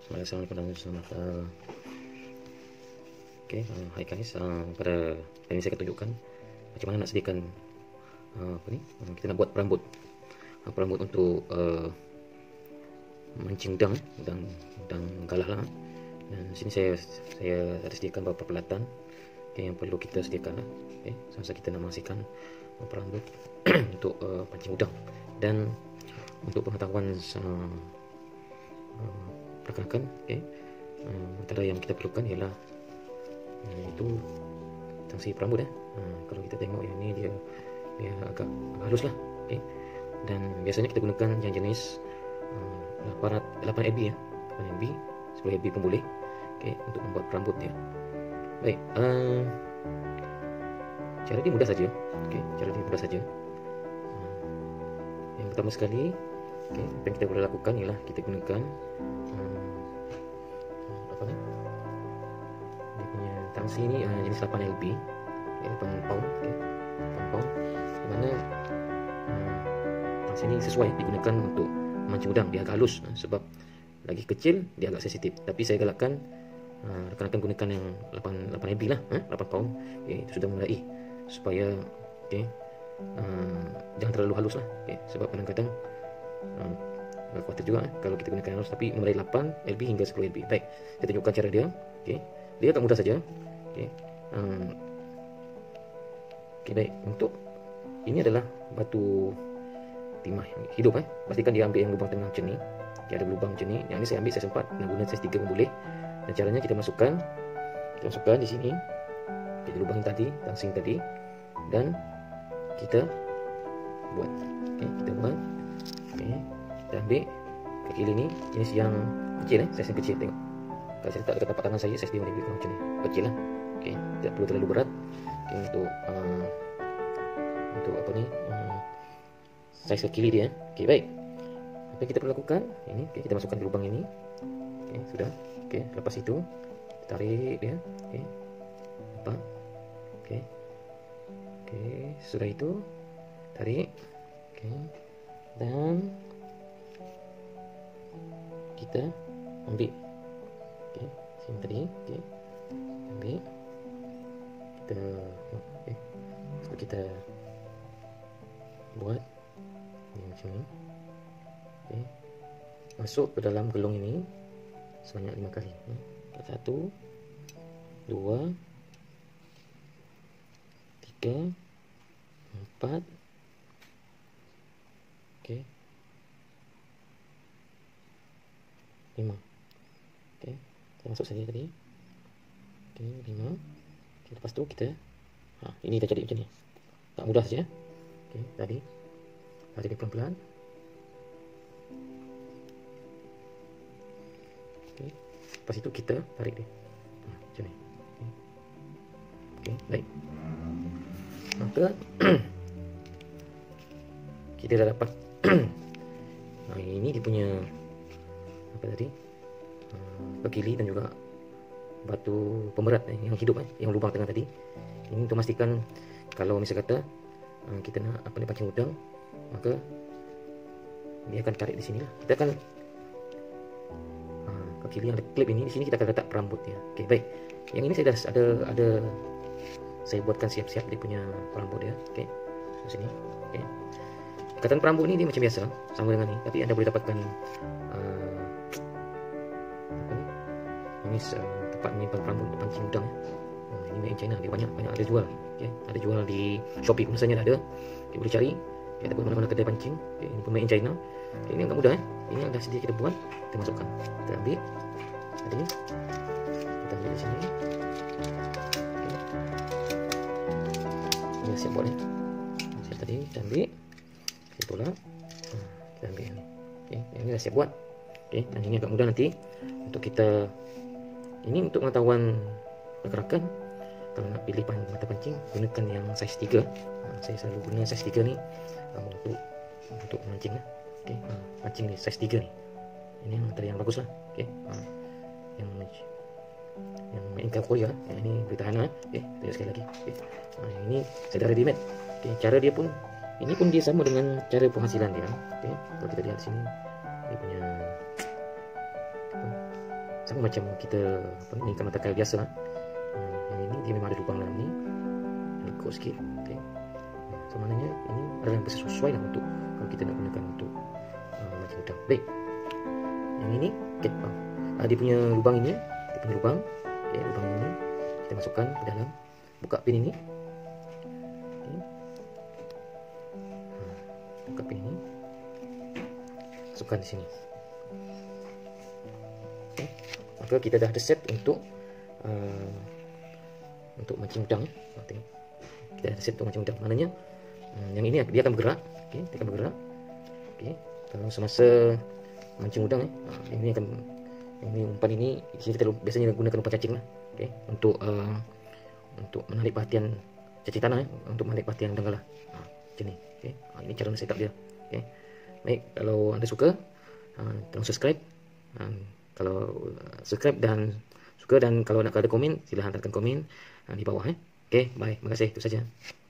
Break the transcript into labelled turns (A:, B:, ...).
A: Assalamualaikum warahmatullahi wabarakatuh. Oke, hai guys. Pada ini saya akan tunjukkan macam mana nak sediakan kita nak buat perambut, untuk mancing udang dan galah lah. Dan sini saya ada sediakan beberapa peralatan yang perlu kita sediakan lah. Semasa kita nak menghasilkan perambut untuk pancing udang. Dan untuk pengetahuan rakan-rakan, antara yang kita perlukan ialah itu tangsi perambut. Kalau kita tengok yang ini dia agak halus lah. Dan biasanya kita gunakan yang jenis 8 LB 8 LB, 10 LB pun boleh, untuk membuat perambut dia. Baik, cara dia mudah saja. Cara dia mudah saja. Yang pertama sekali, apa yang kita boleh lakukan ialah kita gunakan dia punya tangsi ni jenis 8 LB, 8 pound, 8 pound, di mana tangsi ni sesuai digunakan untuk memancing udang. Dia agak halus sebab lagi kecil dia agak sensitif, tapi saya galakkan rakan-rakan gunakan yang 8 LB lah, 8 pound. Itu sudah memadai supaya jangan terlalu halus lah, sebab kadang-kadang agak khawatir juga kalau kita gunakan halus, tapi memadai 8 LB hingga 10 LB. Baik, saya tunjukkan cara dia. Dia agak mudah saja. Baik, untuk ini adalah batu timah hidup. Pastikan dia ambil yang lubang tengah macam ni. Dia ada lubang macam ni. Yang ni saya ambil, saya sempat nak guna saiz 3 pun boleh. Dan caranya kita masukkan di sini, di lubang tadi, tangsing tadi, dan kita buat. Kita buat. Kita ambil ke kiri ni, jenis yang kecil, saiz yang kecil. Tengok, kalau saya letak dekat tapak tangan saya, saiz dia lebih kurang macam ni, kecil lah. Tidak perlu terlalu berat. Untuk apa ni, saiz ke kiri dia. Baik, apa yang kita perlu lakukan ini, kita masukkan di lubang ini. Sudah. Lepas itu tarik dia. Nampak? Sudah itu tarik. Dan kita ambil sini tadi. Ambil kita buat macam ni. Masuk ke dalam gelung ini sebanyak 5 kali. 1, 2, 3, 4. 5. Saya masuk saja tadi. 5. Lepas tu kita ini dah jadi macam ni. Tak mudah saja. Tadi tarik dia pelan-pelan. Lepas itu kita tarik dia macam ni. Baik. Maka kita dah dapat ini dia punya apa tadi, kekili dan juga batu pemerat yang hidup, yang lubang tengah tadi. Ini untuk memastikan kalau misal kata kita nak pancing udang, maka dia akan tarik di sini lah. Kita akan kekili yang ada klip ini, di sini kita akan letak perambut dia. Baik. Yang ini saya dah ada saya buatkan siap-siap dia punya perambut dia. Di sini. Ikatan perambut ni dia macam biasa, sama dengan ni, tapi anda boleh dapatkan ini tempat menyimpan perambut untuk pancing udang. Ini made in China, dia banyak ada jual. Ada jual di Shopee pun misalnya ada. Kita boleh cari. Ataupun mana-mana kedai pancing. Ini pun made in China. Ini agak mudah. Ini yang dah sedia kita buat, kita masukkan. Kita ambil tadi. Kita ambil di sini. Ini siap buat ni. Siap tadi kita ambil. Kita tolak. Kita ambil ni. Ini dah siap buat. Dan ini agak mudah nanti untuk kita. Ini untuk pengetahuan rakan-rakan, kalau nak pilih mata pancing, gunakan yang saiz 3. Saya selalu guna saiz 3 ni untuk mancing lah. Pancing ni saiz 3 ni. Ini antara yang bagus lah. Yang main Korea, yang ini boleh tahan lah. Kita sekali lagi. Ini saya dah ready made. Cara dia pun, ini pun dia sama dengan cara penghasilan dia. Kalau kita lihat sini, dia punya sama macam kita ikan mata kail biasa lah. Yang ini dia memang ada lubang dalam ni, lekuk sikit. Okay. So maknanya ini adalah yang sesuai lah untuk kalau kita nak gunakan untuk mancing udang. Baik, yang ini okay, dia punya lubang ini, dia punya lubang, okay, lubang ini kita masukkan ke dalam, buka pin ini, okay. Buka pin ini, masukkan di sini. Okay. Maka kita dah ada set untuk mancing udang. Tengok, kita ada set untuk mancing udang. Maknanya yang ini dia akan bergerak, okay, dia akan bergerak. Okay. Kalau semasa mancing udang ini umpan ini kita biasanya gunakan umpan cacing lah, okay, untuk menarik perhatian cacing tanah, untuk menarik perhatian udang galah. Macam ni, okay. Ini cara setup dia. Okay. Baik, kalau anda suka tolong subscribe. Kalau subscribe dan suka, dan kalau nak ada komen, silahkan hantarkan komen di bawah. Okay, bye. Terima kasih. Itu saja.